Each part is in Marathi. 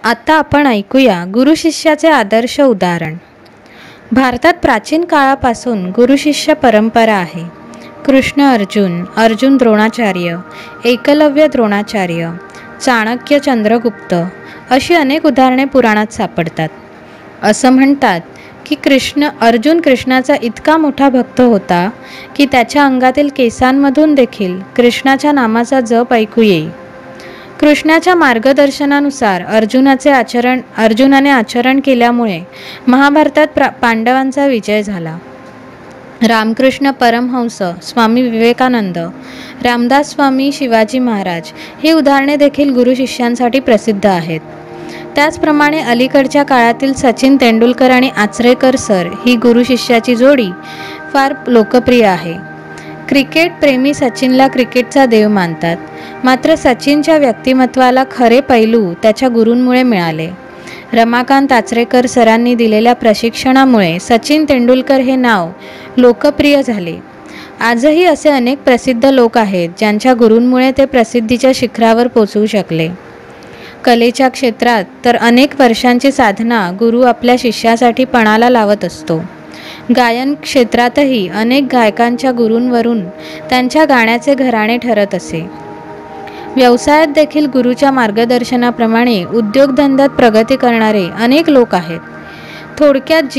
आता आपण ऐकूया गुरु शिष्याचे आदर्श उदाहरण। भारतात प्राचीन काळापासून गुरु शिष्य परंपरा आहे। कृष्ण अर्जुन, अर्जुन द्रोणाचार्य, एकलव्य द्रोणाचार्य, चाणक्य चंद्रगुप्त अशी अनेक उदाहरणे पुराणात सापडतात। असं म्हणतात की अर्जुन कृष्णाचा इतका मोठा भक्त होता की त्याच्या अंगातील केसांमधून देखील कृष्णाच्या नामाचा जप ऐकू येई। कृष्णाच्या मार्गदर्शनानुसार अर्जुनाने आचरण केल्यामुळे महाभारतात पांडवांचा विजय झाला। रामकृष्ण परमहंस, स्वामी विवेकानंद, रामदास स्वामी, शिवाजी महाराज ही उदाहरणे देखील गुरु शिष्यांसाठी प्रसिद्ध आहेत। त्याचप्रमाणे अलीकडच्या काळातील सचिन तेंडुलकर आणि आचरेकर सर ही गुरु शिष्याची जोडी फार लोकप्रिय आहे। क्रिकेट प्रेमी सचिनला क्रिकेटचा देव मानतात, मात्र सचिनच्या व्यक्तिमत्वाला खरे पैलू त्याच्या गुरूंमुळे मिळाले। रमाकांत आचरेकर सरांनी दिलेल्या प्रशिक्षणामुळे सचिन तेंडुलकर हे नाव लोकप्रिय झाले। आजही असे अनेक प्रसिद्ध लोक आहेत ज्यांच्या गुरूंमुळे ते प्रसिद्धीच्या शिखरावर पोहोचू शकले। कलेच्या क्षेत्रात तर अनेक वर्षांची साधना गुरु आपल्या शिष्यासाठी पणाला लावत असतो। गायन क्षेत्रातही अनेक गायकांच्या गुरूंवरून त्यांच्या गाण्याचे घराणे ठरत असे। व्यवसायात देखील गुरुच्या मार्गदर्शनाप्रमाणे उद्योगधंद्यात प्रगती करणारे अनेक लोक आहेत। थोडक्यात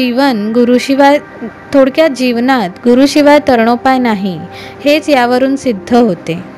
जीवनात गुरुशिवाय तरणोपाय नाही, हेच यावरून सिद्ध होते।